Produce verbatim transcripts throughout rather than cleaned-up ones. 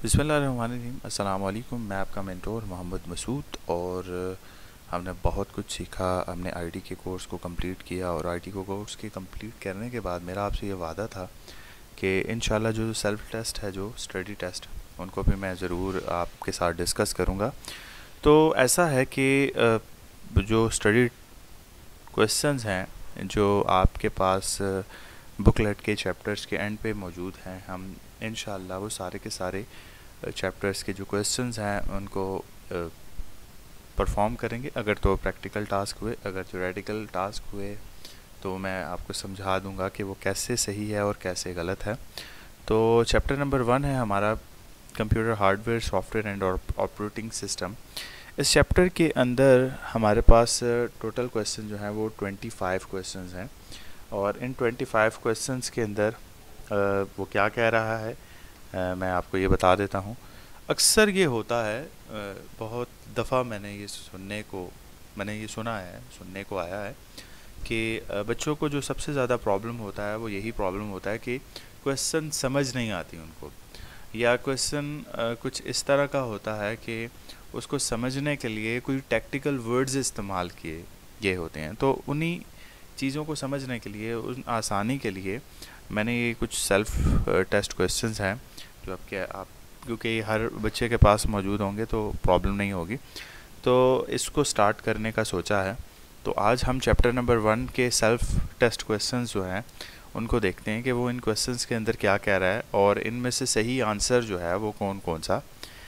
बिस्मिल्लाहिर्रहमानिर्रहीम। अस्सलाम वालेकुम। मैं आपका मेंटोर मोहम्मद मसूद और हमने बहुत कुछ सीखा। हमने आईटी के कोर्स को कंप्लीट किया और आईटी को कोर्स के कंप्लीट करने के बाद मेरा आपसे ये वादा था कि इंशाल्लाह जो सेल्फ़ टेस्ट है, जो स्टडी टेस्ट, उनको भी मैं ज़रूर आपके साथ डिस्कस करूँगा। तो ऐसा है कि जो स्टडी क्वेश्चंस हैं जो आपके पास बुकलेट के चैप्टर्स के एंड पे मौजूद हैं, हम इंशाल्लाह वो सारे के सारे चैप्टर्स के जो क्वेश्चंस हैं उनको परफॉर्म करेंगे। अगर तो प्रैक्टिकल टास्क हुए, अगर थ्योरेटिकल टास्क हुए तो मैं आपको समझा दूंगा कि वो कैसे सही है और कैसे गलत है। तो चैप्टर नंबर वन है हमारा computer hardware, software and operating system. इस चैप्टर के अंदर हमारे पास टोटल क्वेश्चन जो हैं वो पच्चीस क्वेश्चंस हैं और इन पच्चीस क्वेश्चंस के अंदर वो क्या कह रहा है आ, मैं आपको ये बता देता हूँ। अक्सर ये होता है, आ, बहुत दफ़ा मैंने ये सुनने को मैंने ये सुना है सुनने को आया है कि बच्चों को जो सबसे ज़्यादा प्रॉब्लम होता है वो यही प्रॉब्लम होता है कि क्वेश्चन समझ नहीं आती उनको, या क्वेश्चन कुछ इस तरह का होता है कि उसको समझने के लिए कोई टेक्निकल वर्ड्स इस्तेमाल किए गए होते हैं। तो उन्हीं चीज़ों को समझने के लिए, उन आसानी के लिए मैंने ये कुछ सेल्फ़ टेस्ट क्वेश्चंस हैं जो आपके आप क्योंकि हर बच्चे के पास मौजूद होंगे तो प्रॉब्लम नहीं होगी, तो इसको स्टार्ट करने का सोचा है। तो आज हम चैप्टर नंबर वन के सेल्फ़ टेस्ट क्वेश्चंस जो हैं उनको देखते हैं कि वो इन क्वेश्चंस के अंदर क्या कह रहा है और इनमें से सही आंसर जो है वो कौन कौन सा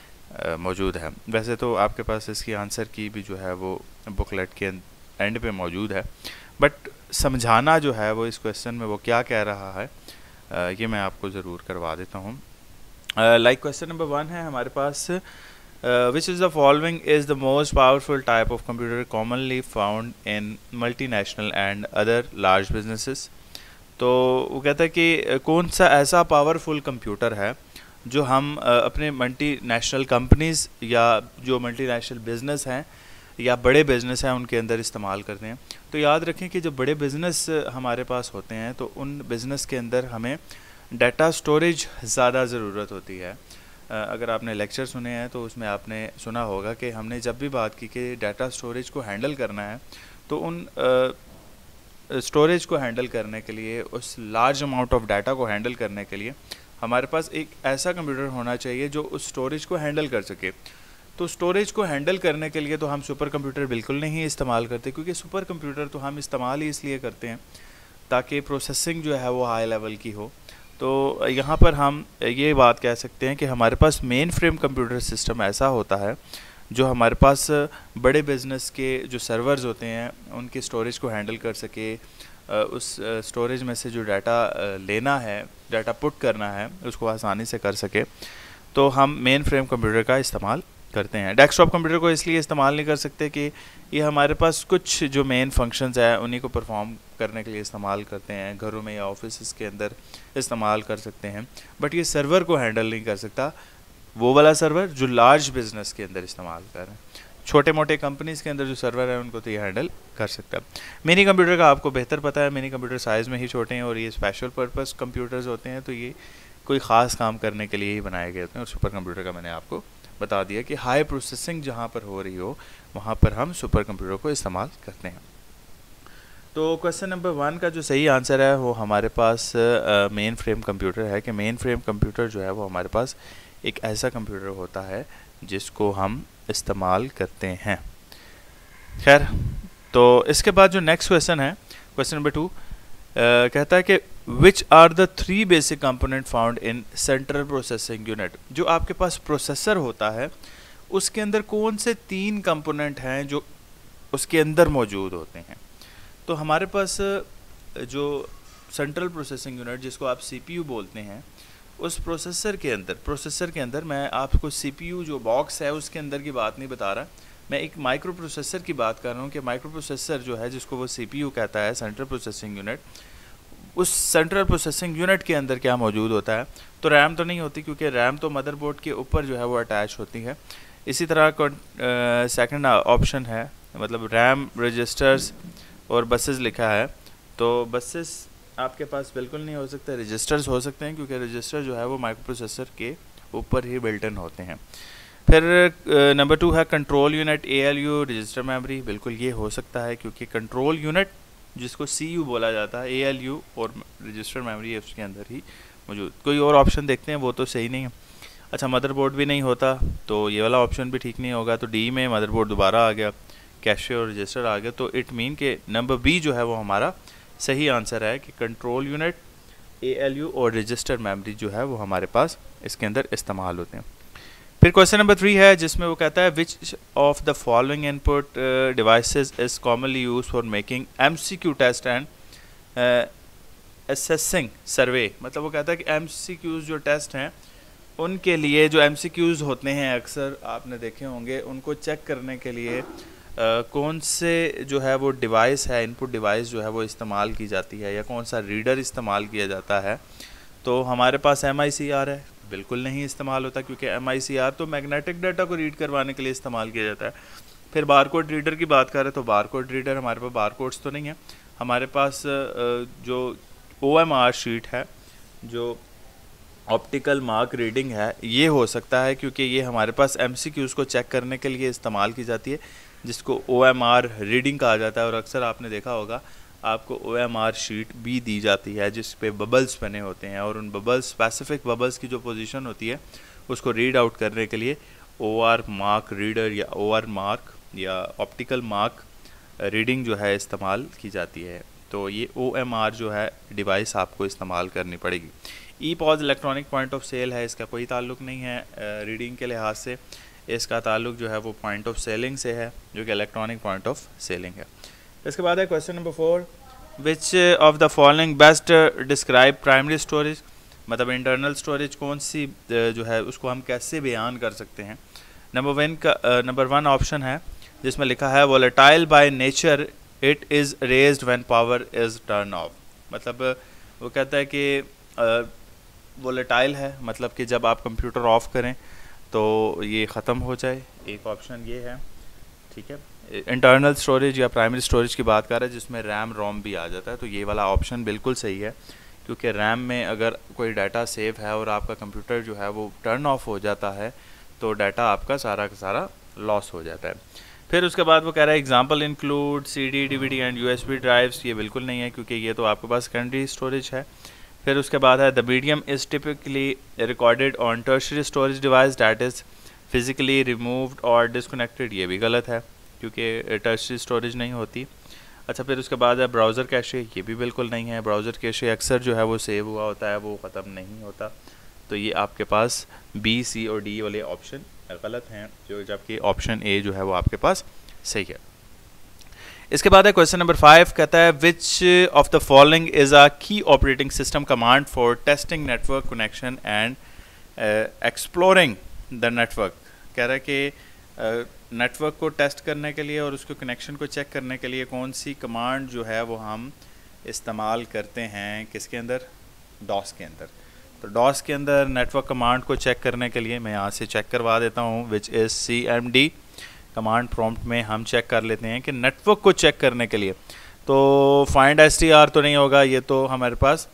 मौजूद है। वैसे तो आपके पास इसकी आंसर की भी जो है वो बुकलेट के एंड पे मौजूद है, बट समझाना जो है वो इस क्वेश्चन में वो क्या कह रहा है आ, ये मैं आपको ज़रूर करवा देता हूँ। लाइक क्वेश्चन नंबर वन है हमारे पास, which is the following is the most powerful type of computer commonly found in multinational and other large businesses. तो वो कहता है कि कौन सा ऐसा पावरफुल कंप्यूटर है जो हम अपने मल्टी नेशनल कंपनीज़ या जो मल्टी नेशनल बिज़नेस हैं या बड़े बिज़नेस हैं उनके अंदर इस्तेमाल करते हैं। तो याद रखें कि जो बड़े बिज़नेस हमारे पास होते हैं तो उन बिज़नेस के अंदर हमें डाटा स्टोरेज ज़्यादा ज़रूरत होती है। अगर आपने लेक्चर सुने हैं तो उसमें आपने सुना होगा कि हमने जब भी बात की कि डाटा स्टोरेज को हैंडल करना है तो उन स्टोरेज को हैंडल करने के लिए, उस लार्ज अमाउंट ऑफ डाटा को हैंडल करने के लिए हमारे पास एक ऐसा कंप्यूटर होना चाहिए जो उस स्टोरेज को हैंडल कर सके। तो स्टोरेज को हैंडल करने के लिए तो हम सुपर कंप्यूटर बिल्कुल नहीं इस्तेमाल करते, क्योंकि सुपर कंप्यूटर तो हम इस्तेमाल ही इसलिए करते हैं ताकि प्रोसेसिंग जो है वो हाई लेवल की हो। तो यहाँ पर हम ये बात कह सकते हैं कि हमारे पास मेन फ्रेम कंप्यूटर सिस्टम ऐसा होता है जो हमारे पास बड़े बिज़नेस के जो सर्वर्स होते हैं उनके स्टोरेज को हैंडल कर सके, उस स्टोरेज में से जो डाटा लेना है, डाटा पुट करना है, उसको आसानी से कर सके। तो हम मेन फ्रेम कंप्यूटर का इस्तेमाल करते हैं। डेस्कटॉप कंप्यूटर को इसलिए इस्तेमाल नहीं कर सकते कि ये हमारे पास कुछ जो मेन फंक्शंस है उन्हीं को परफॉर्म करने के लिए इस्तेमाल करते हैं, घरों में या ऑफिस के अंदर इस्तेमाल कर सकते हैं, बट ये सर्वर को हैंडल नहीं कर सकता, वो वाला सर्वर जो लार्ज बिजनेस के अंदर इस्तेमाल कर रहे हैं। छोटे मोटे कंपनीज़ के अंदर जो सर्वर है उनको तो ये हैंडल कर सकता है। मिनी कंप्यूटर का आपको बेहतर पता है, मिनी कंप्यूटर साइज़ में ही छोटे हैं और ये स्पेशल पर्पस कंप्यूटर्स होते हैं, तो ये कोई ख़ास काम करने के लिए ही बनाए गए होते हैं। और सुपर कंप्यूटर का मैंने आपको बता दिया कि हाई प्रोसेसिंग जहाँ पर हो रही हो वहाँ पर हम सुपर कंप्यूटर को इस्तेमाल करते हैं। तो क्वेश्चन नंबर वन का जो सही आंसर है वो हमारे पास मेन फ्रेम कंप्यूटर है कि मेन फ्रेम कंप्यूटर जो है वो हमारे पास एक ऐसा कंप्यूटर होता है जिसको हम इस्तेमाल करते हैं। खैर, तो इसके बाद जो नेक्स्ट क्वेश्चन है, क्वेश्चन नंबर टू, कहता है कि which are the three basic component found in central processing unit. जो आपके पास प्रोसेसर होता है उसके अंदर कौन से तीन कंपोनेंट हैं जो उसके अंदर मौजूद होते हैं। तो हमारे पास जो सेंट्रल प्रोसेसिंग यूनिट जिसको आप सीपीयू बोलते हैं, उस प्रोसेसर के अंदर प्रोसेसर के अंदर मैं आपको सीपीयू जो बॉक्स है उसके अंदर की बात नहीं बता रहा, मैं एक माइक्रो प्रोसेसर की बात कर रहा हूँ कि माइक्रो प्रोसेसर जो है जिसको वो सीपीयू कहता है, सेंट्रल प्रोसेसिंग यूनिट, उस सेंट्रल प्रोसेसिंग यूनिट के अंदर क्या मौजूद होता है। तो रैम तो नहीं होती, क्योंकि रैम तो मदरबोर्ड के ऊपर जो है वो अटैच होती है। इसी तरह सेकंड ऑप्शन है, मतलब रैम, रजिस्टर्स और बसेस लिखा है, तो बसेस आपके पास बिल्कुल नहीं हो सकता, रजिस्टर्स हो सकते हैं, क्योंकि रजिस्टर जो है वो माइक्रो प्रोसेसर के ऊपर ही बिल्ट इन होते हैं। फिर नंबर टू है control unit, A L U, register memory. बिल्कुल ये हो सकता है क्योंकि कंट्रोल यूनिट जिसको सी यू बोला जाता है, ए एल यू और रजिस्टर मेमोरी उसके अंदर ही मौजूद। कोई और ऑप्शन देखते हैं, वो तो सही नहीं है। अच्छा, मदरबोर्ड भी नहीं होता तो ये वाला ऑप्शन भी ठीक नहीं होगा। तो डी में मदरबोर्ड दोबारा आ गया, कैशे और रजिस्टर आ गया। तो इट मीन के नंबर बी जो है वो हमारा सही आंसर है कि control unit, A L U और रजिस्टर मेमोरी जो है वो हमारे पास इसके अंदर इस्तेमाल होते हैं। फिर क्वेश्चन नंबर थ्री है जिसमें वो कहता है which of the following input devices is commonly use for making M C Q test and assessing survey. मतलब वो कहता है कि एम सी क्यूज़ जो टेस्ट हैं उनके लिए, जो एम सी क्यूज़ होते हैं अक्सर आपने देखे होंगे, उनको चेक करने के लिए uh, कौन से जो है वो डिवाइस है, इनपुट डिवाइस जो है वो इस्तेमाल की जाती है या कौन सा रीडर इस्तेमाल किया जाता है। तो हमारे पास एम आई सी आर है, बिल्कुल नहीं इस्तेमाल होता क्योंकि एम आई सी आर तो मैग्नेटिक डाटा को रीड करवाने के लिए इस्तेमाल किया जाता है। फिर बारकोड रीडर की बात करें तो बारकोड रीडर हमारे पास बारकोड्स तो नहीं है। हमारे पास जो ओ एम आर शीट है, जो ऑप्टिकल मार्क रीडिंग है, ये हो सकता है क्योंकि ये हमारे पास एम सी क्यूज़ को चेक करने के लिए इस्तेमाल की जाती है, जिसको ओ एम आर रीडिंग कहा जाता है। और अक्सर आपने देखा होगा आपको ओ एम आर शीट भी दी जाती है जिस पे बबल्स बने होते हैं, और उन बबल्स, स्पेसिफिक बबल्स की जो पोजीशन होती है उसको रीड आउट करने के लिए ओ आर मार्क रीडर या ओ आर मार्क या ऑप्टिकल मार्क रीडिंग जो है इस्तेमाल की जाती है। तो ये ओ एम आर जो है डिवाइस आपको इस्तेमाल करनी पड़ेगी। E POS electronic point of sale है, इसका कोई ताल्लुक नहीं है रीडिंग के लिहाज से, इसका ताल्लुक जो है वो पॉइंट ऑफ सेलिंग से है, जो कि इलेक्ट्रॉनिक पॉइंट ऑफ सेलिंग है। इसके बाद है question number four, which of the following best describe primary storage. मतलब इंटरनल स्टोरेज कौन सी जो है उसको हम कैसे बयान कर सकते हैं। नंबर वन का नंबर वन ऑप्शन है जिसमें लिखा है volatile by nature, it is erased when power is turn off. मतलब वो कहता है कि वोलेटाइल है, मतलब कि जब आप कंप्यूटर ऑफ करें तो ये ख़त्म हो जाए, एक ऑप्शन ये है। ठीक है, इंटरनल स्टोरेज या प्राइमरी स्टोरेज की बात कर रहा है जिसमें रैम रोम भी आ जाता है, तो ये वाला ऑप्शन बिल्कुल सही है क्योंकि रैम में अगर कोई डाटा सेव है और आपका कंप्यूटर जो है वो टर्न ऑफ हो जाता है तो डाटा आपका सारा का सारा लॉस हो जाता है। फिर उसके बाद वो कह रहा है example include C D, D V D and U S B drives. ये बिल्कुल नहीं है क्योंकि ये तो आपके पास सेकेंडरी स्टोरेज है। फिर उसके बाद है the medium is typically recorded on tertiary storage device that is physically removed और डिसकनेक्टेड। ये भी गलत है क्योंकि टर्शरी स्टोरेज नहीं होती। अच्छा, फिर उसके बाद है ब्राउज़र कैशे, ये भी बिल्कुल नहीं है। ब्राउज़र कैशे अक्सर जो है वो सेव हुआ होता है, वो ख़त्म नहीं होता। तो ये आपके पास बी, सी और डी वाले ऑप्शन गलत हैं, जो जबकि ऑप्शन ए जो है वो आपके पास सही है। इसके बाद है क्वेश्चन नंबर फाइव, कहता है which of the following is a key operating system command for testing network connection and exploring the network. कह रहा है कि नेटवर्क uh, को टेस्ट करने के लिए और उसके कनेक्शन को चेक करने के लिए कौन सी कमांड जो है वो हम इस्तेमाल करते हैं, किसके अंदर, डॉस के अंदर। तो डॉस के अंदर नेटवर्क कमांड को चेक करने के लिए मैं यहाँ से चेक करवा देता हूँ, which is C M D. Command prompt में हम चेक कर लेते हैं कि नेटवर्क को चेक करने के लिए तो फाइंड एस टी आर तो नहीं होगा, ये तो हमारे पास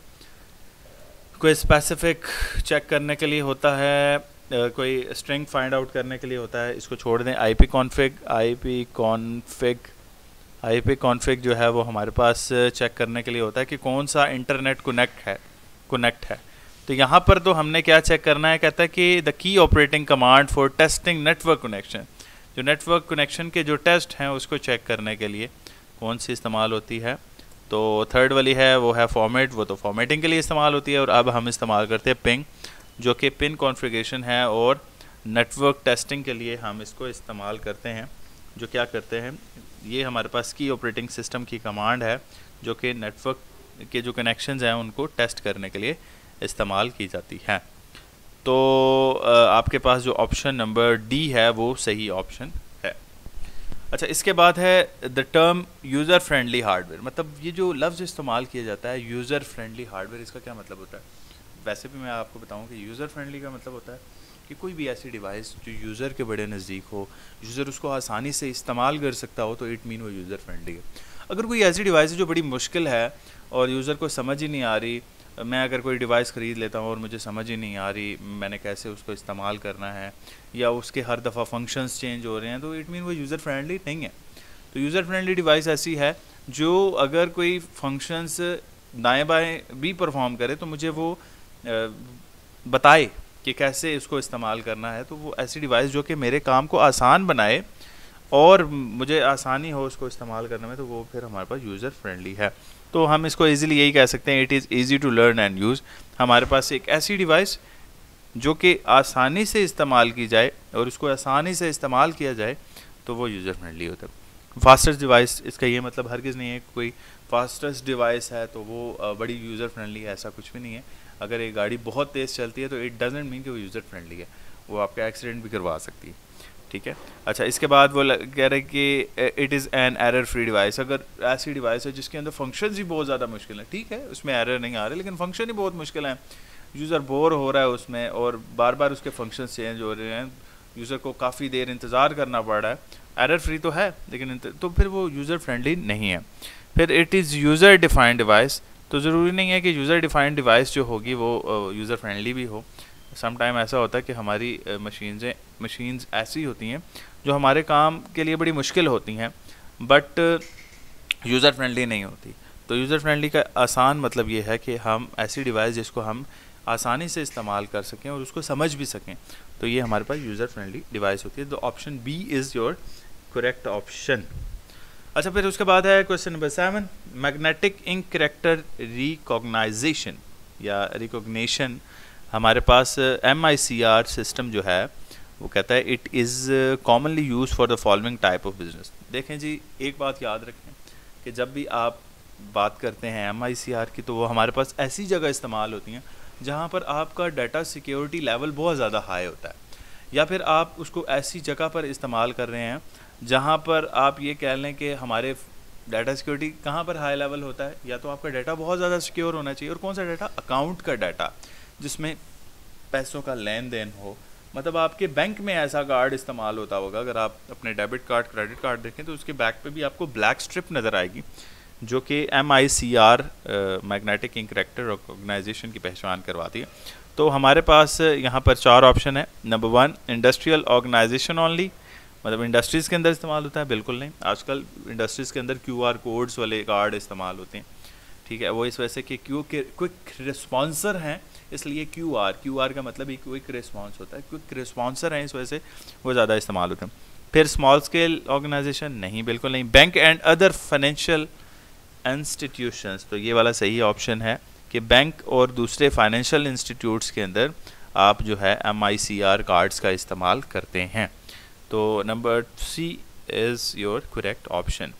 कोई स्पेसिफिक चेक करने के लिए होता है, uh, कोई स्ट्रिंग फाइंड आउट करने के लिए होता है। इसको छोड़ दें। I P config, I P config I P config जो है वो हमारे पास चेक करने के लिए होता है कि कौन सा इंटरनेट कनेक्ट है कनेक्ट है तो यहाँ पर तो हमने क्या चेक करना है, कहता है कि the key operating command for testing network connection. जो नेटवर्क कनेक्शन के जो टेस्ट हैं उसको चेक करने के लिए कौन सी इस्तेमाल होती है। तो थर्ड वाली है वो है फॉर्मेट, वो तो फॉर्मेटिंग के लिए इस्तेमाल होती है। और अब हम इस्तेमाल करते हैं पिंग, जो कि पिन कॉन्फ़िगरेशन है और नेटवर्क टेस्टिंग के लिए हम इसको इस्तेमाल करते हैं। जो क्या करते हैं, ये हमारे पास की ऑपरेटिंग सिस्टम की कमांड है जो कि नेटवर्क के जो कनेक्शंस हैं उनको टेस्ट करने के लिए इस्तेमाल की जाती है। तो आपके पास जो ऑप्शन नंबर डी है वो सही ऑप्शन है। अच्छा, इसके बाद है the term user friendly hardware. मतलब ये जो लफ्ज़ इस्तेमाल किया जाता है यूज़र फ्रेंडली हार्डवेयर, इसका क्या मतलब होता है। वैसे भी मैं आपको बताऊं कि यूज़र फ्रेंडली का मतलब होता है कि कोई भी ऐसी डिवाइस जो यूज़र के बड़े नज़दीक हो, यूज़र उसको आसानी से इस्तेमाल कर सकता हो, तो इट मीन वो यूज़र फ्रेंडली है। अगर कोई ऐसी डिवाइस है जो बड़ी मुश्किल है और यूज़र को समझ ही नहीं आ रही मैं अगर कोई डिवाइस ख़रीद लेता हूँ और मुझे समझ ही नहीं आ रही मैंने कैसे उसको इस्तेमाल करना है, या उसके हर दफ़ा फंक्शंस चेंज हो रहे हैं, तो इट मीन वो यूज़र फ्रेंडली नहीं है। तो यूज़र फ्रेंडली डिवाइस ऐसी है जो अगर कोई फंक्शंस दाएं बाएं भी परफॉर्म करे तो मुझे वो बताए कि कैसे इसको इस्तेमाल करना है। तो वो ऐसी डिवाइस जो कि मेरे काम को आसान बनाए और मुझे आसानी हो उसको इस्तेमाल करने में, तो वो फिर हमारे पास यूज़र फ्रेंडली है। तो हम इसको इजीली यही कह सकते हैं, it is easy to learn and use. हमारे पास एक ऐसी डिवाइस जो कि आसानी से इस्तेमाल की जाए और उसको आसानी से इस्तेमाल किया जाए तो वो यूज़र फ्रेंडली होता है। फास्टेस्ट डिवाइस, इसका ये मतलब हरगिज़ नहीं है कोई फास्टेस्ट डिवाइस है तो वो बड़ी यूज़र फ्रेंडली है, ऐसा कुछ भी नहीं है। अगर एक गाड़ी बहुत तेज़ चलती है तो इट डजंट मीन कि वो यूज़र फ्रेंडली है, वो आपका एक्सीडेंट भी करवा सकती है, ठीक है। अच्छा, इसके बाद वो कह रहे हैं कि it is an error free device. अगर ऐसी डिवाइस है जिसके अंदर फंक्शंस ही बहुत ज़्यादा मुश्किल है, ठीक है उसमें एरर नहीं आ रहे लेकिन फंक्शन ही बहुत मुश्किल है, यूज़र बोर हो रहा है उसमें और बार बार उसके फंक्शंस चेंज हो रहे हैं, यूज़र को काफ़ी देर इंतज़ार करना पड़ रहा है, एरर फ्री तो है लेकिन तो फिर वो यूज़र फ्रेंडली नहीं है। फिर it is user defined device, तो ज़रूरी नहीं है कि यूज़र डिफाइंड डिवाइस जो होगी वो यूज़र फ्रेंडली भी हो। सम टाइम ऐसा होता है कि हमारी मशीन्स मशीन्स ऐसी होती हैं जो हमारे काम के लिए बड़ी मुश्किल होती हैं बट यूज़र फ्रेंडली नहीं होती। तो यूज़र फ्रेंडली का आसान मतलब ये है कि हम ऐसी डिवाइस जिसको हम आसानी से इस्तेमाल कर सकें और उसको समझ भी सकें, तो ये हमारे पास यूज़र फ्रेंडली डिवाइस होती है। तो option B is your correct option. अच्छा, फिर उसके बाद है question number seven, magnetic ink character recognization या रिकॉग्निशन। हमारे पास M I C R system जो है वो कहता है it is commonly use for the following type of business. देखें जी, एक बात याद रखें कि जब भी आप बात करते हैं एम आई सी आर की तो वो हमारे पास ऐसी जगह इस्तेमाल होती हैं जहाँ पर आपका डाटा सिक्योरिटी लेवल बहुत ज़्यादा हाई होता है, या फिर आप उसको ऐसी जगह पर इस्तेमाल कर रहे हैं जहाँ पर आप ये कह लें कि हमारे डाटा सिक्योरिटी कहाँ पर हाई लेवल होता है, या तो आपका डाटा बहुत ज़्यादा सिक्योर होना चाहिए। और कौन सा डाटा? अकाउंट का डाटा जिसमें पैसों का लेन देन हो, मतलब आपके बैंक में ऐसा कार्ड इस्तेमाल होता होगा। अगर आप अपने डेबिट कार्ड क्रेडिट कार्ड देखें तो उसके बैक पे भी आपको ब्लैक स्ट्रिप नज़र आएगी जो कि M I C R magnetic ink character recognization की पहचान करवाती है। तो हमारे पास यहाँ पर चार ऑप्शन है। Number one, industrial organization only, मतलब इंडस्ट्रीज़ के अंदर इस्तेमाल होता है? बिल्कुल नहीं, आजकल इंडस्ट्रीज़ के अंदर क्यू आर कोड्स वाले कार्ड इस्तेमाल होते हैं, ठीक है। वो इस वजह से कि क्यू के क्विक रिस्पॉन्सर हैं इसलिए क्यू आर क्यू आर का मतलब ही क्विक रिस्पॉन्स होता है, क्विक रिस्पॉन्सर हैं इस वजह से वो ज़्यादा इस्तेमाल होते हैं। फिर स्मॉल स्केल ऑर्गेनाइजेशन, नहीं बिल्कुल नहीं। Bank and other financial institutions, तो ये वाला सही ऑप्शन है कि बैंक और दूसरे फाइनेंशियल इंस्टीट्यूट्स के अंदर आप जो है M I C R cards का इस्तेमाल करते हैं। तो number C is your correct option.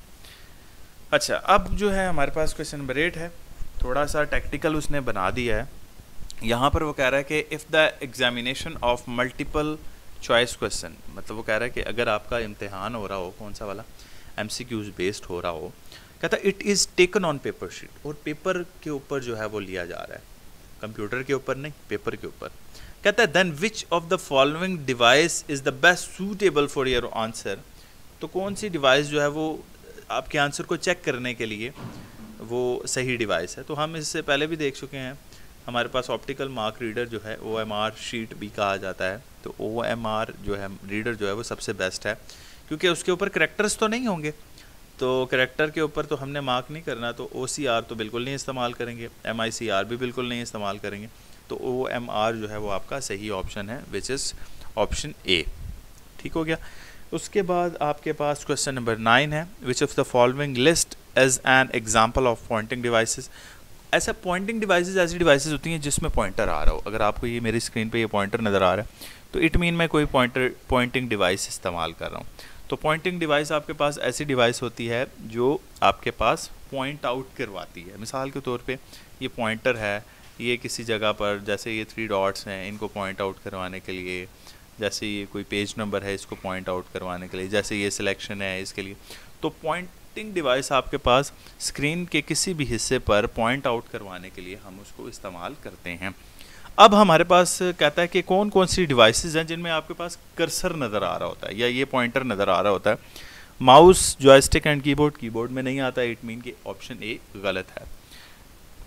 अच्छा, अब जो है हमारे पास क्वेश्चन नंबर एट है, थोड़ा सा टेक्निकल उसने बना दिया है। यहाँ पर वो कह रहा है कि if the examination of multiple choice question, मतलब वो कह रहा है कि अगर आपका इम्तिहान हो रहा हो, कौन सा वाला, एम सी क्यूज़ बेस्ड हो रहा हो, कहता है it is taken on paper sheet, और पेपर के ऊपर जो है वो लिया जा रहा है, कंप्यूटर के ऊपर नहीं, पेपर के ऊपर। कहता है then which of the following device is the best suitable for your answer, तो कौन सी डिवाइस जो है वो आपके आंसर को चेक करने के लिए वो सही डिवाइस है। तो हम इससे पहले भी देख चुके हैं, हमारे पास ऑप्टिकल मार्क रीडर जो है ओ एम आर शीट भी कहा जाता है, तो ओ एम आर जो है रीडर जो है वो सबसे बेस्ट है क्योंकि उसके ऊपर करैक्टर्स तो नहीं होंगे, तो करैक्टर के ऊपर तो हमने मार्क नहीं करना, तो ओ सी आर तो बिल्कुल नहीं इस्तेमाल करेंगे, एम आई सी आर भी बिल्कुल नहीं इस्तेमाल करेंगे, तो ओ एम आर जो है वो आपका सही ऑप्शन है, विच इज़ ऑप्शन ए। ठीक हो गया। उसके बाद आपके पास क्वेश्चन नंबर नाइन है, which of the following list as an example of pointing devices. ऐसा पॉइंटिंग डिवाइसेस ऐसी डिवाइसेस होती हैं जिसमें पॉइंटर आ रहा हो। अगर आपको ये मेरी स्क्रीन पे ये पॉइंटर नज़र आ रहा है तो इट मीन मैं कोई पॉइंटर पॉइंटिंग डिवाइस इस्तेमाल कर रहा हूँ। तो पॉइंटिंग डिवाइस आपके पास ऐसी डिवाइस होती है जो आपके पास पॉइंट आउट करवाती है। मिसाल के तौर पे ये पॉइंटर है, ये किसी जगह पर, जैसे ये थ्री डॉट्स हैं, इनको पॉइंट आउट करवाने के लिए, जैसे ये कोई पेज नंबर है इसको पॉइंट आउट करवाने के लिए, जैसे ये सिलेक्शन है इसके लिए। तो पॉइंटिंग डिवाइस आपके पास स्क्रीन के किसी भी हिस्से पर पॉइंट आउट करवाने के लिए हम उसको इस्तेमाल करते हैं। अब हमारे पास कहता है कि कौन कौन सी डिवाइसेस हैं जिनमें आपके पास कर्सर नज़र आ रहा होता है या ये पॉइंटर नज़र आ रहा होता है। Mouse, joystick and keyboard, keyboard में नहीं आता है, इट मीन कि ऑप्शन ए गलत है।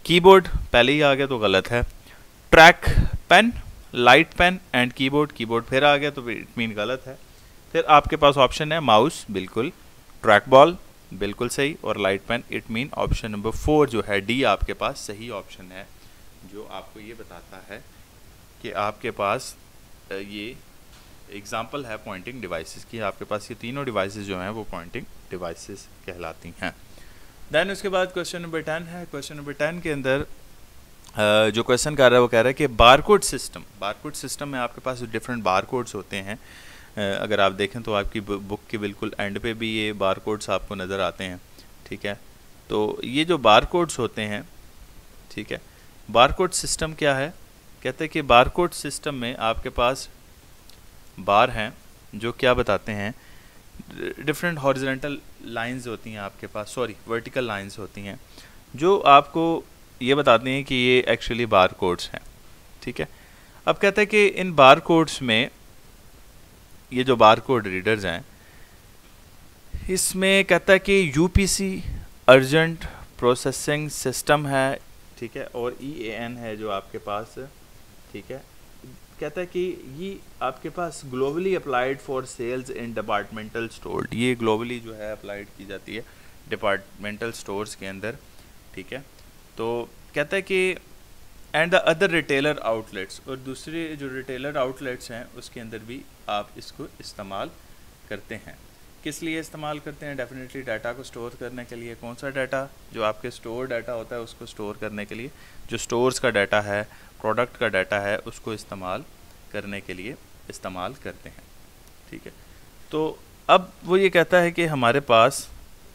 कीबोर्ड पहले ही आ गया तो गलत है। Track pen, light pen and keyboard, keyboard फिर आ गया तो इट मीन गलत है। फिर आपके पास ऑप्शन है माउस, बिल्कुल। ट्रैक बॉल बिल्कुल सही, और light pen it mean option number four जो है डी आपके पास सही ऑप्शन है, जो आपको ये बताता है कि आपके पास ये एग्जाम्पल है पॉइंटिंग डिवाइसेस की। आपके पास ये तीनों डिवाइसेस जो हैं वो पॉइंटिंग डिवाइसेस कहलाती हैं। देन उसके बाद क्वेश्चन नंबर टेन है। क्वेश्चन नंबर टेन के अंदर Uh, जो क्वेश्चन कर रहा है वो कह रहा है कि बारकोड सिस्टम, बारकोड सिस्टम में आपके पास डिफरेंट बारकोड्स होते हैं। uh, अगर आप देखें तो आपकी बुक के बिल्कुल एंड पे भी ये बारकोड्स आपको नज़र आते हैं, ठीक है। तो ये जो बारकोड्स होते हैं, ठीक है, बारकोड सिस्टम क्या है? कहते हैं कि बारकोड सिस्टम में आपके पास बार हैं जो क्या बताते हैं, डिफरेंट हॉरिजॉन्टल लाइंस होती हैं आपके पास, सॉरी वर्टिकल लाइंस होती हैं, जो आपको ये बताते हैं कि ये एक्चुअली बार कोड्स हैं, ठीक है। अब कहते हैं कि इन बार कोड्स में ये जो बार कोड रीडर्स हैं, इसमें कहता है कि यूपीसी अर्जेंट प्रोसेसिंग सिस्टम है, ठीक है, और ईएएन है जो आपके पास, ठीक है। कहता है कि ये आपके पास globally applied for sales in departmental store, ये ग्लोबली जो है अप्लाइड की जाती है डिपार्टमेंटल स्टोर्स के अंदर, ठीक है। तो कहता है कि and the other retailer outlets, और दूसरे जो रिटेलर आउटलेट्स हैं उसके अंदर भी आप इसको इस्तेमाल करते हैं। किस लिए इस्तेमाल करते हैं? डेफिनेटली डाटा को स्टोर करने के लिए। कौन सा डाटा? जो आपके स्टोर डाटा होता है उसको स्टोर करने के लिए, जो स्टोर्स का डाटा है, प्रोडक्ट का डाटा है, उसको इस्तेमाल करने के लिए इस्तेमाल करते हैं, ठीक है। तो अब वो ये कहता है कि हमारे पास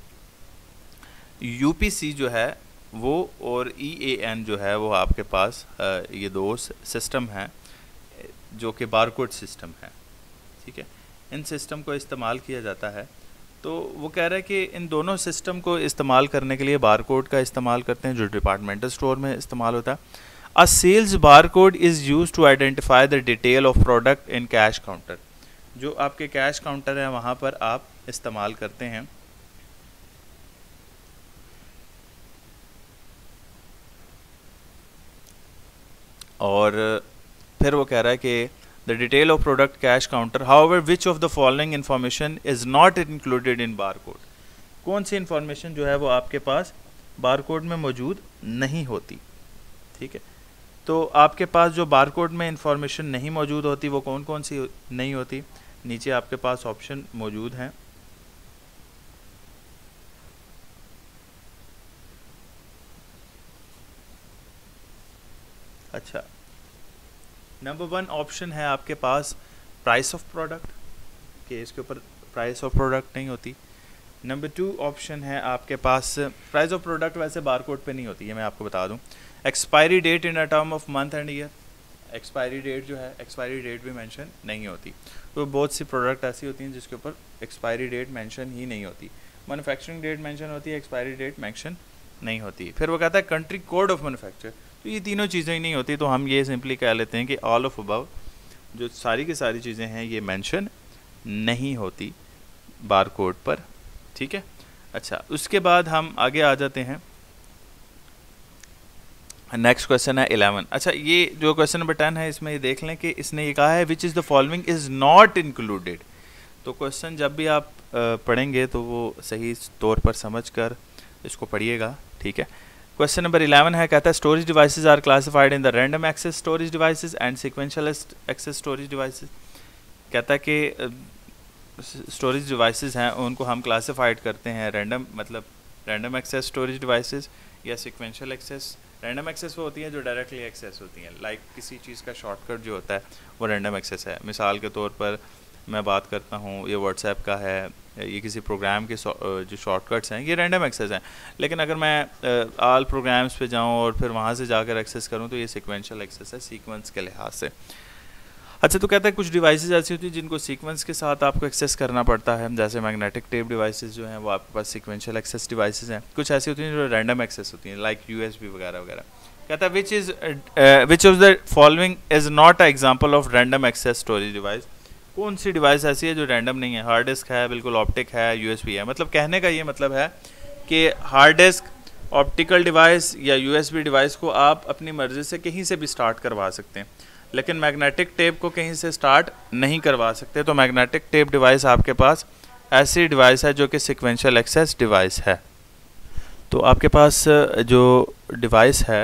यूपीसी जो है वो और ईएएन जो है वो आपके पास ये दो सिस्टम हैं जो कि बारकोड सिस्टम है, ठीक है। इन सिस्टम को इस्तेमाल किया जाता है। तो वो कह रहा है कि इन दोनों सिस्टम को इस्तेमाल करने के लिए बारकोड का इस्तेमाल करते हैं जो डिपार्टमेंटल स्टोर में इस्तेमाल होता है। A sales barcode is used to identify the detail of product in cash counter, जो आपके कैश काउंटर है वहाँ पर आप इस्तेमाल करते हैं। और फिर वो कह रहा है कि the detail of product cash counter, however which of the following information is not included in barcode, कौन सी इन्फॉर्मेशन जो है वो आपके पास बारकोड में मौजूद नहीं होती, ठीक है। तो आपके पास जो बारकोड में इन्फॉर्मेशन नहीं मौजूद होती वो कौन कौन सी नहीं होती? नीचे आपके पास ऑप्शन मौजूद हैं। अच्छा, नंबर वन ऑप्शन है आपके पास प्राइस ऑफ प्रोडक्ट, कि इसके ऊपर प्राइस ऑफ प्रोडक्ट नहीं होती। नंबर टू ऑप्शन है आपके पास प्राइस ऑफ प्रोडक्ट वैसे बारकोड पे नहीं होती है, मैं आपको बता दूं। Expiry date in a term of month and year, expiry date जो है एक्सपायरी डेट भी मेंशन नहीं होती। तो बहुत सी प्रोडक्ट ऐसी होती हैं जिसके ऊपर एक्सपायरी डेट मेंशन ही नहीं होती। मैन्युफैक्चरिंग डेट मेंशन होती है, एक्सपायरी डेट मेंशन नहीं होती। फिर वो कहता है कंट्री कोड ऑफ मैन्युफैक्चर, तो ये तीनों चीज़ें ही नहीं होती, तो हम ये सिंपली कह लेते हैं कि ऑल ऑफ अबव जो सारी की सारी चीज़ें हैं ये मेंशन नहीं होती बारकोड पर, ठीक है। अच्छा, उसके बाद हम आगे आ जाते हैं। नेक्स्ट क्वेश्चन है इलेवन। अच्छा, ये जो क्वेश्चन नंबर टेन है इसमें ये देख लें कि इसने ये कहा है which is the following is not included. तो क्वेश्चन जब भी आप पढ़ेंगे तो वो सही तौर पर समझ कर इसको पढ़िएगा, ठीक है। क्वेश्चन नंबर इलेवन है, कहता है storage devices are classified in the random access storage devices and sequential access storage devices. कहता है कि स्टोरेज डिवाइसेस हैं उनको हम क्लासिफाइड करते हैं रैंडम, मतलब रैंडम एक्सेस स्टोरेज डिवाइसेस या सीक्वेंशियल एक्सेस। रैंडम एक्सेस वो होती हैं जो डायरेक्टली एक्सेस होती हैं, लाइक किसी चीज़ का शॉर्टकट जो होता है वो रैंडम एक्सेस है। मिसाल के तौर पर मैं बात करता हूँ, ये व्हाट्सएप का है, ये किसी प्रोग्राम के जो शॉर्टकट्स हैं ये रैंडम एक्सेस हैं। लेकिन अगर मैं आल प्रोग्राम्स पे जाऊँ और फिर वहाँ से जाकर एक्सेस करूँ तो ये सीक्वेंशियल एक्सेस है, सीक्वेंस के लिहाज से। अच्छा, तो कहता है कुछ डिवाइसेस ऐसी होती हैं जिनको सीक्वेंस के साथ आपको एक्सेस करना पड़ता है, जैसे मैग्नेटिक टेप डिवाइसेस जो हैं वो आपके पास सीक्वेंशियल एक्सेस डिवाइसेस हैं। कुछ ऐसी होती हैं जो रैंडम एक्सेस होती हैं, लाइक यूएसबी वगैरह वगैरह। कहता है which is which of the following is not a example of random access storage device. कौन सी डिवाइस ऐसी है जो रैंडम नहीं है? हार्ड डिस्क है, बिल्कुल ऑप्टिक है, यूएसबी है। मतलब कहने का ये मतलब है कि हार्ड डिस्क ऑप्टिकल डिवाइस या यूएसबी डिवाइस को आप अपनी मर्ज़ी से कहीं से भी स्टार्ट करवा सकते हैं, लेकिन मैग्नेटिक टेप को कहीं से स्टार्ट नहीं करवा सकते। तो मैग्नेटिक टेप डिवाइस आपके पास ऐसी डिवाइस है जो कि सीक्वेंशियल एक्सेस डिवाइस है। तो आपके पास जो डिवाइस है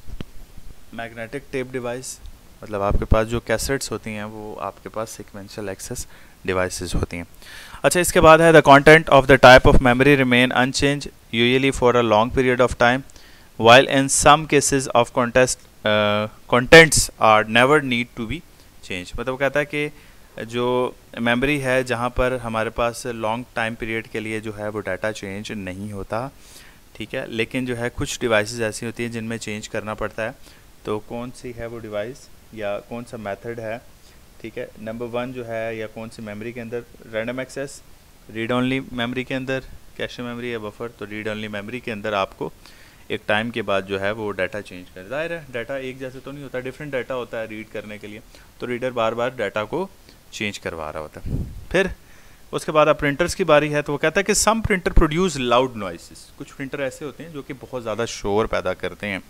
मैग्नेटिक टेप डिवाइस, मतलब आपके पास जो कैसेट्स होती हैं वो आपके पास सीक्वेंशियल एक्सेस डिवाइसेस होती हैं। अच्छा, इसके बाद है the content of the type of memory remain unchange usually for a long period of time while in some cases of contest uh, contents are never need to be changed। मतलब कहता है कि जो मेमोरी है जहाँ पर हमारे पास long time period के लिए जो है वो डाटा चेंज नहीं होता, ठीक है, लेकिन जो है कुछ डिवाइसेस ऐसी होती हैं जिनमें चेंज करना पड़ता है। तो कौन सी है वो डिवाइस या कौन सा मेथड है, ठीक है। नंबर वन जो है या कौन सी मेमोरी के अंदर, random access, read only memory के अंदर, कैशे मेमोरी या बफर। तो रीड ओनली मेमोरी के अंदर आपको एक टाइम के बाद जो है वो डाटा चेंज कर, जाहिर है डाटा एक जैसे तो नहीं होता, डिफरेंट डाटा होता है रीड करने के लिए, तो रीडर बार बार डाटा को चेंज करवा रहा होता है। फिर उसके बाद अब प्रिंटर्स की बारी है, तो वो कहता है कि some printer produce loud noises. कुछ प्रिंटर ऐसे होते हैं जो कि बहुत ज़्यादा शोर पैदा करते हैं,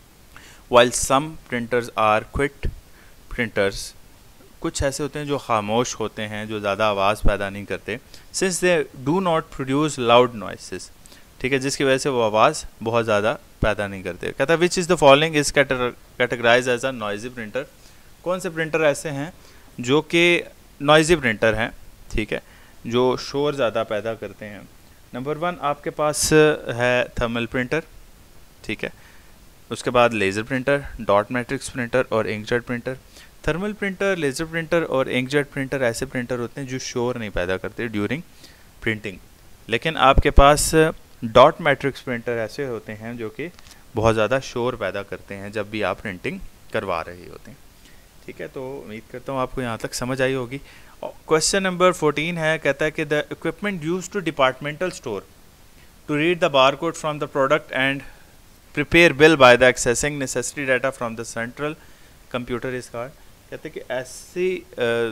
while some printers are quiet printers. कुछ ऐसे होते हैं जो खामोश होते हैं, जो ज़्यादा आवाज़ पैदा नहीं करते, since they do not produce loud noises, ठीक है, जिसकी वजह से वो आवाज़ बहुत ज़्यादा पैदा नहीं करते। कहता है which is the following is categorize as a noisy printer. कौन से प्रिंटर ऐसे हैं जो कि नॉइजी प्रिंटर हैं, ठीक है, जो शोर ज़्यादा पैदा करते हैं। नंबर वन आपके पास है थर्मल प्रिंटर, ठीक है, उसके बाद laser printer, dot matrix printer और inkjet printer. Thermal printer, laser printer और इंकजेट प्रिंटर ऐसे प्रिंटर होते हैं जो शोर नहीं पैदा करते ड्यूरिंग प्रिंटिंग, लेकिन आपके पास डॉट मैट्रिक्स प्रिंटर ऐसे होते हैं जो कि बहुत ज़्यादा शोर पैदा करते हैं जब भी आप प्रिंटिंग करवा रहे होते हैं, ठीक है। तो उम्मीद करता हूँ आपको यहाँ तक समझ आई होगी। क्वेश्चन नंबर फोर्टीन है, कहता है कि the equipment use to departmental store to read the bar code from the product and prepare bill by the accessing necessary data from the central computer is called. कहते हैं कि ऐसी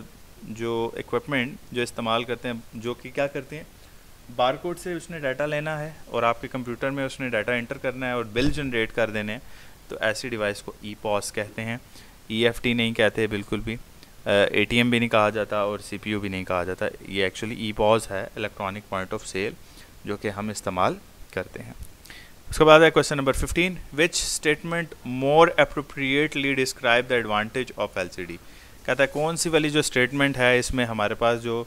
जो equipment जो इस्तेमाल करते हैं जो कि क्या करते हैं, बारकोड से उसने डाटा लेना है और आपके कंप्यूटर में उसने डाटा एंटर करना है और बिल जनरेट कर देने हैं, तो ऐसी डिवाइस को ई पॉस कहते हैं। ई एफ टी नहीं कहते बिल्कुल भी, ए टी एम भी नहीं कहा जाता और सी पी यू भी नहीं कहा जाता, ये एक्चुअली ई पॉस है, इलेक्ट्रॉनिक पॉइंट ऑफ सेल, जो कि हम इस्तेमाल करते हैं। उसके बाद है question number fifteen, which statement more appropriately describe the advantage of L C D. कहता है कौन सी वाली जो स्टेटमेंट है इसमें हमारे पास जो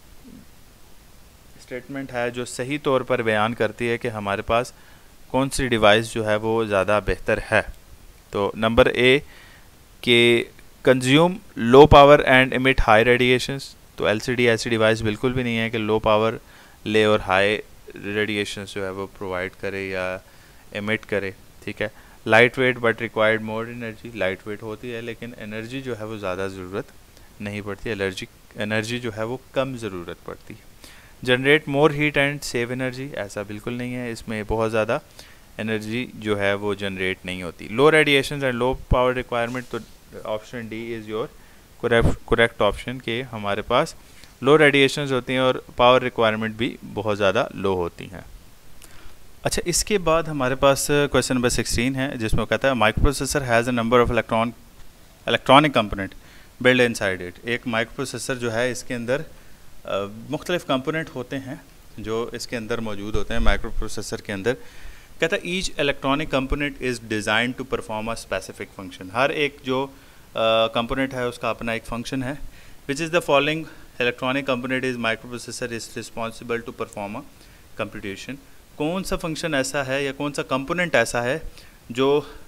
स्टेटमेंट है जो सही तौर पर बयान करती है कि हमारे पास कौन सी डिवाइस जो है वो ज़्यादा बेहतर है। तो नंबर ए के consume low power and emit high radiations. तो एलसीडी ऐसी डिवाइस बिल्कुल भी नहीं है कि लो पावर ले और हाई रेडिएशंस जो है वो प्रोवाइड करे या इमिट करे, ठीक है। Light weight but required more energy, light weight होती है लेकिन एनर्जी जो है वो ज़्यादा ज़रूरत नहीं पड़ती, एनर्जी एनर्जी जो है वो कम ज़रूरत पड़ती है। Generate more heat and save energy, ऐसा बिल्कुल नहीं है, इसमें बहुत ज़्यादा एनर्जी जो है वो जनरेट नहीं होती। Low radiation and low power requirement, तो option D is your correct option के हमारे पास लो रेडिएशंस होती हैं और पावर रिक्वायरमेंट भी बहुत ज़्यादा लो होती हैं। अच्छा, इसके बाद हमारे पास क्वेश्चन नंबर सिक्सटीन है जिसमें कहता है micro processor has a number of electron electronic component build inside it. एक माइक्रो प्रोसेसर जो है इसके अंदर Uh, मुख्तलिफ कंपोनेंट होते हैं जो इसके अंदर मौजूद होते हैं माइक्रो प्रोसेसर के अंदर। कहता है each electronic component is design to perform a specific function. हर एक जो कंपोनेंट uh, है उसका अपना एक फंक्शन है। Which is the following electronic component is micro processor is responsible to perform a computation. कौन सा फंक्शन ऐसा है या कौन सा कंपोनेंट ऐसा है जो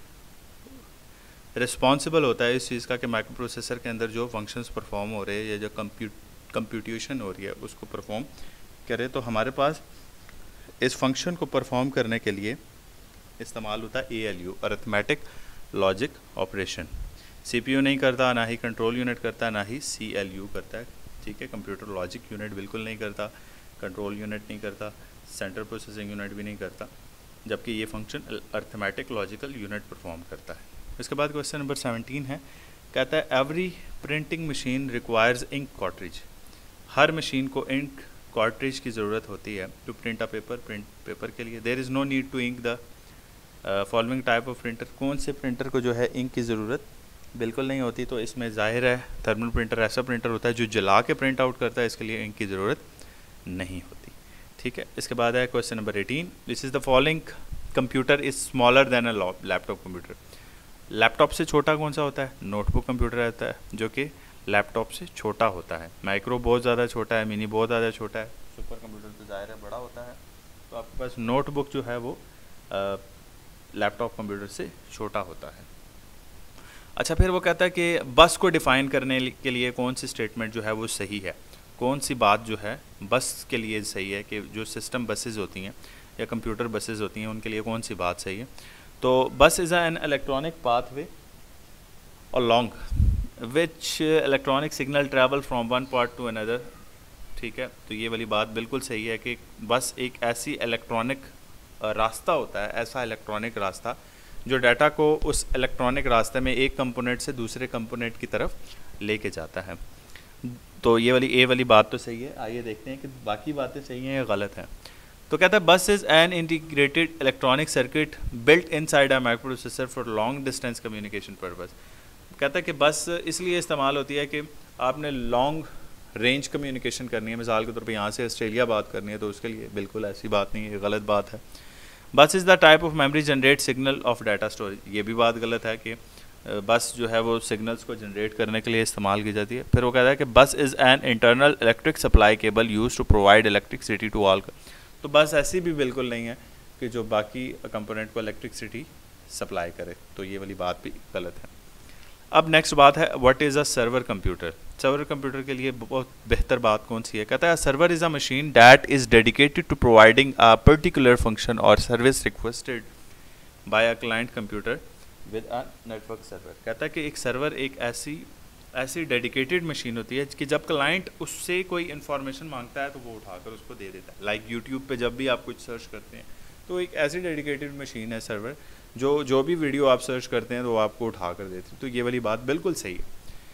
रिस्पॉन्सिबल होता है इस चीज़ का कि माइक्रो प्रोसेसर के अंदर जो फंक्शंस परफॉर्म हो रहे हैं या जो कंप्यूट कंप्यूटेशन हो रही है उसको परफॉर्म करे। तो हमारे पास इस फंक्शन को परफॉर्म करने के लिए इस्तेमाल होता है A L U, arithmetic logic operation. C P U नहीं करता, ना ही कंट्रोल यूनिट करता, ना ही सी एल यू करता है, ठीक है। कंप्यूटर लॉजिक यूनिट बिल्कुल नहीं करता, कंट्रोल यूनिट नहीं करता, सेंट्रल प्रोसेसिंग यूनिट भी नहीं करता, जबकि ये function arithmetic logical unit perform करता है। इसके बाद क्वेश्चन नंबर सेवनटीन है, कहता है every printing machine requires ink cartridge. हर मशीन को इंक कार्ट्रिज की ज़रूरत होती है to print a paper, print paper के लिए। There is no need to ink the following type of printer, कौन से प्रिंटर को जो है इंक की ज़रूरत बिल्कुल नहीं होती, तो इसमें ज़ाहिर है थर्मल प्रिंटर ऐसा प्रिंटर होता है जो जला के प्रिंट आउट करता है, इसके लिए इंक की ज़रूरत नहीं होती। ठीक है, इसके बाद है question number eighteen, this is the following computer is smaller than a laptop computer. Laptop से छोटा कौन सा होता है? नोटबुक कंप्यूटर रहता है जो कि लैपटॉप से छोटा होता है। माइक्रो बहुत ज़्यादा छोटा है, मिनी बहुत ज़्यादा छोटा है, सुपर कंप्यूटर तो ज़ाहिर है बड़ा होता है। तो आपके पास नोटबुक जो है वो लैपटॉप कंप्यूटर से छोटा होता है। अच्छा, फिर वो कहता है कि बस को डिफ़ाइन करने के लिए कौन सी स्टेटमेंट जो है वो सही है, कौन सी बात जो है बस के लिए सही है, कि जो सिस्टम बसेज होती हैं या कंप्यूटर बसेज होती हैं उनके लिए कौन सी बात सही है। तो bus is an electronic pathway और long which electronic signal travel from one part to another. ठीक है, तो ये वाली बात बिल्कुल सही है कि बस एक ऐसी इलेक्ट्रॉनिक रास्ता होता है, ऐसा इलेक्ट्रॉनिक रास्ता जो डाटा को उस इलेक्ट्रॉनिक रास्ते में एक कंपोनेंट से दूसरे कंपोनेंट की तरफ लेके जाता है। तो ये वाली ए वाली बात तो सही है। आइए देखते हैं कि बाकी बातें सही हैं या गलत हैं। तो कहता है bus is an integrated electronic circuit built inside a micro processor for long distance communication purpose. कहता है कि बस इसलिए इस्तेमाल होती है कि आपने लॉन्ग रेंज कम्युनिकेशन करनी है, मिसाल के तौर पे यहाँ से ऑस्ट्रेलिया बात करनी है, तो उसके लिए बिल्कुल ऐसी बात नहीं है, गलत बात है। Bus is the type of memory generate signal of data storage, ये भी बात गलत है कि बस जो है वो सिग्नल्स को जनरेट करने के लिए इस्तेमाल की जाती है। फिर वो कहता है कि bus is an internal electric supply cable use to provide electricity to all. तो बस ऐसी भी बिल्कुल नहीं है कि जो बाकी कंपोनेंट को इलेक्ट्रिसिटी सप्लाई करे, तो ये वाली बात भी गलत है। अब नेक्स्ट बात है what is a server computer. Server computer के लिए बहुत बेहतर बात कौन सी है? कहता है server is a machine that is dedicated to providing a particular function और service requested by a client computer with a network server. कहता है कि एक सर्वर एक ऐसी ऐसी डेडिकेटेड मशीन होती है कि जब क्लाइंट उससे कोई इन्फॉर्मेशन मांगता है तो वो उठाकर उसको दे देता है। लाइक यूट्यूब पे जब भी आप कुछ सर्च करते हैं तो एक ऐसी डेडिकेटेड मशीन है सर्वर, जो जो भी वीडियो आप सर्च करते हैं तो वो आपको उठा कर देती है। तो ये वाली बात बिल्कुल सही है।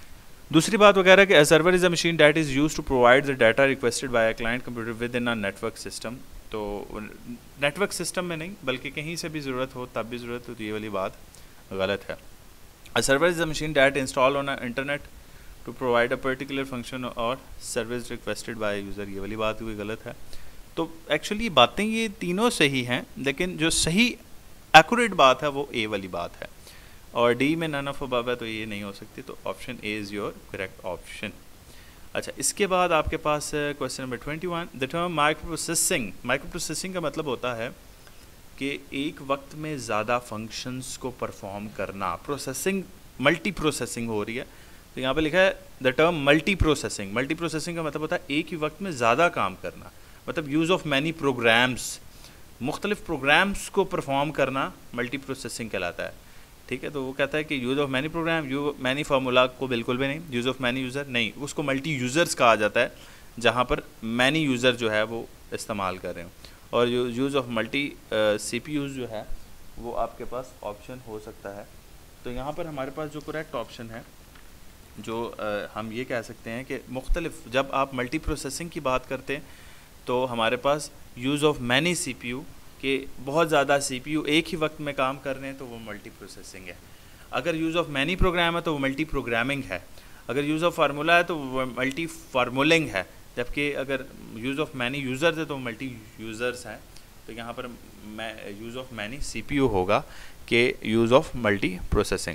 दूसरी बात वगैरह कि server is a machine that is use to provide the data requested by a client computer within a network system. तो नेटवर्क सिस्टम में नहीं बल्कि कहीं से भी ज़रूरत हो तब भी ज़रूरत हो, तो ये वाली बात गलत है। A server is a machine that install on a internet to provide a particular function और सर्विस रिक्वेस्टेड बाय यूज़र, ये वाली बात भी गलत है। तो एक्चुअली बातें ये तीनों सही हैं, लेकिन जो सही एक्यूरेट बात है वो ए वाली बात है, और डी में नन ऑफ अबव है तो ये नहीं हो सकती। तो option A is your correct option. अच्छा, इसके बाद आपके पास question number twenty one, the term micro processing. Micro processing का मतलब होता है कि एक वक्त में ज़्यादा फंक्शंस को परफॉर्म करना। प्रोसेसिंग मल्टी प्रोसेसिंग हो रही है, तो यहाँ पे लिखा है the term multi processing. Multi processing का मतलब होता है एक ही वक्त में ज़्यादा काम करना, मतलब यूज़ ऑफ मैनी प्रोग्राम्स, मुख्तलिफ प्रोग्राम्स को परफॉर्म करना मल्टी प्रोसेसिंग कहलाता है। ठीक है, तो वो कहता है कि use of many program, you many formula को बिल्कुल भी नहीं, यूज़ ऑफ मैनी यूज़र नहीं, उसको मल्टी यूज़र्स कहा जाता है जहाँ पर मैनी यूज़र जो है वो इस्तेमाल कर रहे हो। और use of multi C P Us जो है वो आपके पास ऑप्शन हो सकता है। तो यहाँ पर हमारे पास जो करेक्ट ऑप्शन है, जो आ, हम ये कह सकते हैं कि मुख्तलिफ जब आप मल्टी प्रोसेसिंग की बात करते हैं तो हमारे पास use of many C P U के बहुत ज़्यादा सी पी यू एक ही वक्त में काम कर रहे हैं तो वो मल्टी प्रोसेसिंग है। अगर यूज़ ऑफ मैनी प्रोग्राम है तो वो मल्टी प्रोग्रामिंग है। अगर यूज़ ऑफ फार्मूला है तो वो मल्टी फार्मूलिंग है। जबकि अगर यूज़ ऑफ मैनी यूज़र्स है तो मल्टी यूज़र्स हैं। तो यहाँ पर मैं use of many C P U होगा कि use of multi processing.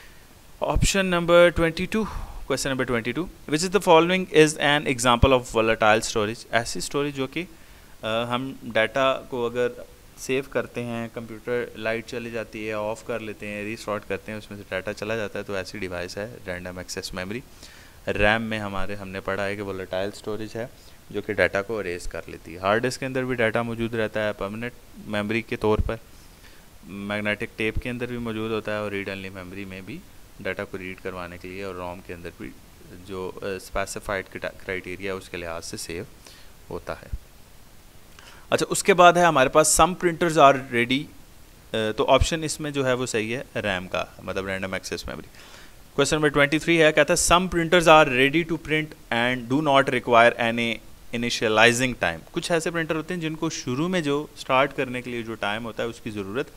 Option number twenty two, question number twenty two, which is the following is an example of volatile storage. ऐसी स्टोरेज जो कि हम डाटा को अगर सेव करते हैं, कंप्यूटर लाइट चली जाती है, ऑफ़ कर लेते हैं, रीस्टार्ट करते हैं, उसमें से डाटा चला जाता है, तो ऐसी डिवाइस है रैंडम एक्सेस मेमोरी। रैम में हमारे हमने पढ़ा है कि वोलेटाइल स्टोरेज है जो कि डाटा को अरेज कर लेती है। हार्ड डिस्क के अंदर भी डाटा मौजूद रहता है परमानेंट मेमोरी के तौर पर, मैग्नेटिक टेप के अंदर भी मौजूद होता है, और रीड ओनली मेमोरी में भी डाटा को रीड करवाने के लिए, और रोम के अंदर भी जो स्पेसिफाइड क्राइटेरिया उसके लिहाज से सेव होता है। अच्छा, उसके बाद है हमारे पास सम प्रिंटर्स आर रेडी। तो ऑप्शन इसमें जो है वो सही है रैम का, मतलब random access memory. Question number twenty three है, कहता है some printers are ready to print and do not require any initializing time. कुछ ऐसे प्रिंटर होते हैं जिनको शुरू में जो स्टार्ट करने के लिए जो टाइम होता है उसकी ज़रूरत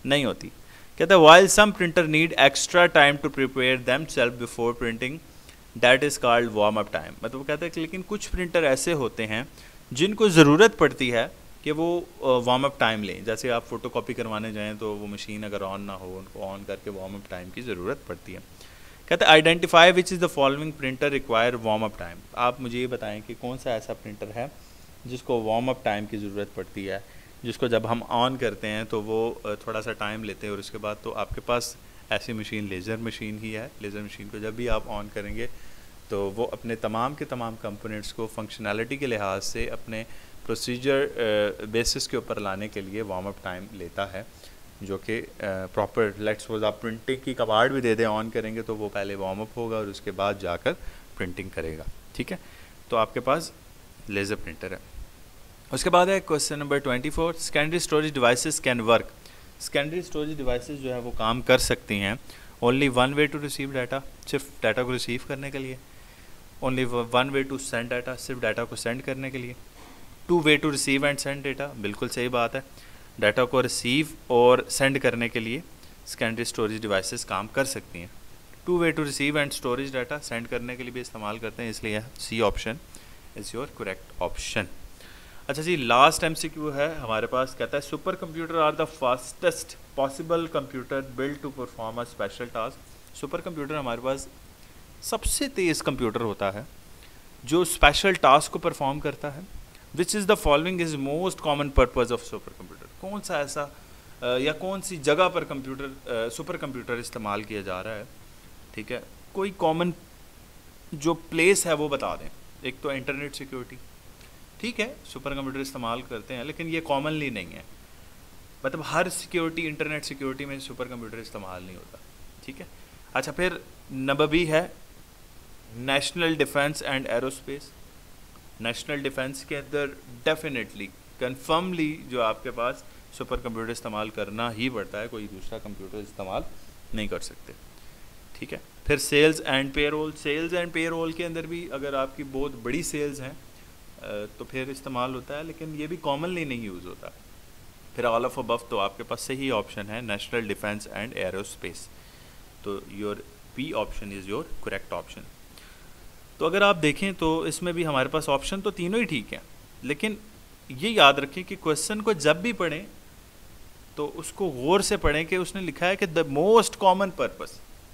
नहीं होती। कहता है while some printer need extra time to prepare them self before printing that is called warm up time. मतलब वो कहता है कि लेकिन कुछ प्रिंटर ऐसे होते हैं जिनको ज़रूरत पड़ती है कि वो वार्म अप टाइम लें। जैसे आप फ़ोटो कॉपी करवाने जाएँ तो वो मशीन अगर ऑन ना हो, उनको ऑन करके वार्म अप टाइम की ज़रूरत पड़ती है। कहते हैं identify which is the following printer require warm up time. आप मुझे ये बताएं कि कौन सा ऐसा प्रिंटर है जिसको वार्म अप टाइम की ज़रूरत पड़ती है, जिसको जब हम ऑन करते हैं तो वो थोड़ा सा टाइम लेते हैं और उसके बाद तो आपके पास ऐसी मशीन लेज़र मशीन ही है। लेज़र मशीन को जब भी आप ऑन करेंगे तो वो अपने तमाम के तमाम कंपोनेंट्स को फंक्शनैलिटी के लिहाज से अपने प्रोसीजर बेसिस के ऊपर लाने के लिए वार्म अप टाइम लेता है, जो कि प्रॉपर लेट्स सपोज आप प्रिंटिंग की कमांड भी दे दें, ऑन करेंगे तो वो पहले वार्म अप होगा और उसके बाद जाकर प्रिंटिंग करेगा। ठीक है, तो आपके पास लेज़र प्रिंटर है। उसके बाद है question number twenty four, secondary storage devices can work. Secondary storage devices जो है वो काम कर सकती हैं only one way to receive data, सिर्फ डाटा को रिसीव करने के लिए। Only one way to send data, सिर्फ डाटा को सेंड करने के लिए। Two way to receive and send data, बिल्कुल सही बात है। डाटा को रिसीव और सेंड करने के लिए सेकेंडरी स्टोरेज डिवाइसेस काम कर सकती हैं। Two way to receive and storage data send करने के लिए भी इस्तेमाल करते हैं, इसलिए C option is your correct option. अच्छा जी, लास्ट एमसीक्यू है हमारे पास। कहता है super computer are the fastest possible computer build to perform a special task. Super computer हमारे पास सबसे तेज़ कंप्यूटर होता है जो स्पेशल टास्क को परफॉर्म करता है। Which is the following is most common purpose of super computer. कौन सा ऐसा uh, या कौन सी जगह पर कंप्यूटर सुपर कंप्यूटर इस्तेमाल किया जा रहा है। ठीक है, कोई कॉमन जो प्लेस है वो बता दें। एक तो इंटरनेट सिक्योरिटी, ठीक है, सुपर कंप्यूटर इस्तेमाल करते हैं लेकिन ये कॉमनली नहीं है, मतलब हर सिक्योरिटी इंटरनेट सिक्योरिटी में सुपर कंप्यूटर इस्तेमाल नहीं होता। ठीक है, अच्छा फिर नंबर बी है national defence and aerospace. National defence के अंदर डेफिनेटली कन्फर्मली जो आपके पास सुपर कंप्यूटर इस्तेमाल करना ही पड़ता है, कोई दूसरा कंप्यूटर इस्तेमाल नहीं कर सकते। ठीक है, फिर sales and payroll. Sales and payroll के अंदर भी अगर आपकी बहुत बड़ी सेल्स हैं तो फिर इस्तेमाल होता है, लेकिन ये भी कॉमनली नहीं यूज़ होता। फिर ऑल ऑफ अबव तो आपके पास सही ऑप्शन है नेशनल डिफेंस एंड एरोस्पेस, तो your B option is your correct option. तो अगर आप देखें तो इसमें भी हमारे पास ऑप्शन तो तीनों ही ठीक हैं, लेकिन ये याद रखें कि क्वेश्चन को जब भी पढ़ें तो उसको गौर से पढ़ें कि उसने लिखा है कि द मोस्ट कॉमन पर्पस,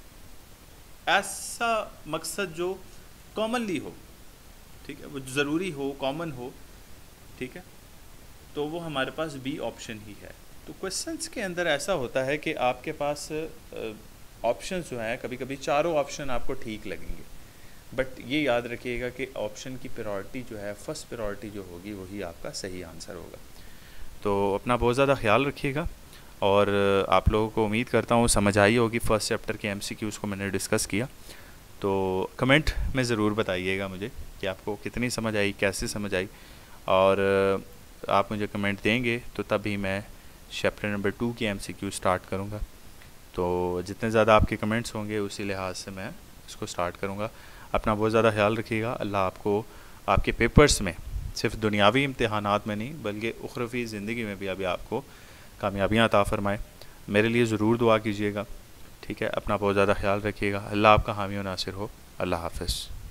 ऐसा मकसद जो कॉमनली हो। ठीक है, वो ज़रूरी हो, कॉमन हो। ठीक है, तो वो हमारे पास बी ऑप्शन ही है। तो क्वेश्चंस के अंदर ऐसा होता है कि आपके पास ऑप्शंस जो हैं कभी कभी चारों ऑप्शन आपको ठीक लगेंगे, बट ये याद रखिएगा कि ऑप्शन की प्रायोरिटी जो है, फर्स्ट प्रायोरिटी जो होगी वही आपका सही आंसर होगा। तो अपना बहुत ज़्यादा ख्याल रखिएगा और आप लोगों को उम्मीद करता हूँ समझ आई होगी फर्स्ट चैप्टर के एमसीक्यूज़ को मैंने डिस्कस किया। तो कमेंट में ज़रूर बताइएगा मुझे कि आपको कितनी समझ आई, कैसे समझ आई, और आप मुझे कमेंट देंगे तो तभी मैं चैप्टर नंबर टू की एमसीक्यू स्टार्ट करूँगा। तो जितने ज़्यादा आपके कमेंट्स होंगे उसी लिहाज से मैं इसको स्टार्ट करूँगा। अपना बहुत ज़्यादा ख्याल रखिएगा। अल्लाह आपको आपके पेपर्स में, सिर्फ दुनियावी इम्तिहानात में नहीं बल्कि उखरवी ज़िंदगी में भी अभी आपको कामयाबियाँ अता फ़रमाए। मेरे लिए ज़रूर दुआ कीजिएगा। ठीक है, अपना बहुत ज़्यादा ख्याल रखिएगा। अल्लाह आपका हामी व नासिर हो। अल्लाह हाफ़िज़।